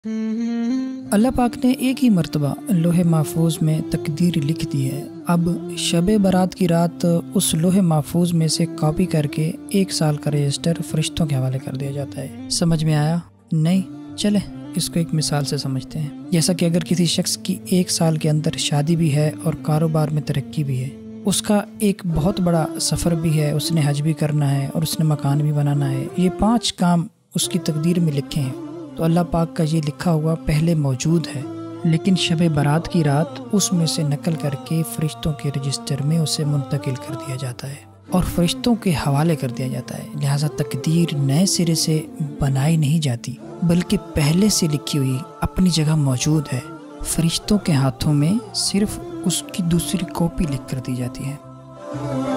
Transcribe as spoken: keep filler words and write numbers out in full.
अल्लाह पाक ने एक ही मर्तबा लोहे महफूज में तकदीर लिख दी है। अब शबे बारात की रात उस लोहे महफूज में से कॉपी करके एक साल का रजिस्टर फरिश्तों के हवाले कर दिया जाता है। समझ में आया? नहीं? चले इसको एक मिसाल से समझते हैं। जैसा कि अगर किसी शख्स की एक साल के अंदर शादी भी है और कारोबार में तरक्की भी है, उसका एक बहुत बड़ा सफ़र भी है, उसने हज भी करना है और उसने मकान भी बनाना है, ये पांच काम उसकी तकदीर में लिखे हैं, तो अल्लाह पाक का ये लिखा हुआ पहले मौजूद है, लेकिन शब बारात की रात उसमें से नकल करके फरिश्तों के रजिस्टर में उसे मुंतकिल कर दिया जाता है और फरिश्तों के हवाले कर दिया जाता है। लिहाजा तकदीर नए सिरे से बनाई नहीं जाती, बल्कि पहले से लिखी हुई अपनी जगह मौजूद है। फरिश्तों के हाथों में सिर्फ उसकी दूसरी कॉपी लिख कर दी जाती है।